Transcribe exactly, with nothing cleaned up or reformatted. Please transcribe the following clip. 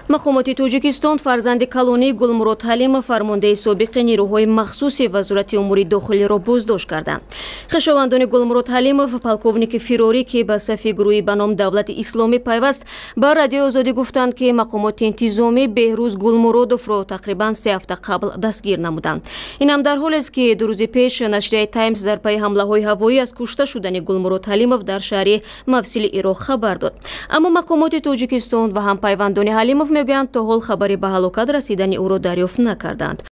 мақомоти Тоҷикистон фарзанди калонии Гулмурод Ҳалимов фармондаи собиқи нирӯҳои махсуси вазорати умури дохилиро боздошт карданд. Хешовандони Гулмурод Ҳалимов, полковники фирорӣ, ки ба сафи гурӯҳи ба ном Давлати исломӣ пайваст, ба Радиои Озодӣ гуфтанд, ки мақомоти интизомӣ Беҳрӯз Гулмуродовро тақрибан се ҳафта қабл дастгир намуданд. Инам дар ҳолест, ки ду рӯзи пеш нашрияи Таймс дар пайи ҳамлаҳои ҳавоӣ аз кушта шудани Гулмурод Ҳалимов дар шаҳри мавсили Ироқ хабар дод. Аммо мақомоти Тоҷикистон ва ҳам пайвандони Ҳалимов мегӯянд, то ҳол хабари ба ҳалокат расидани ӯро дарёфт накарданд.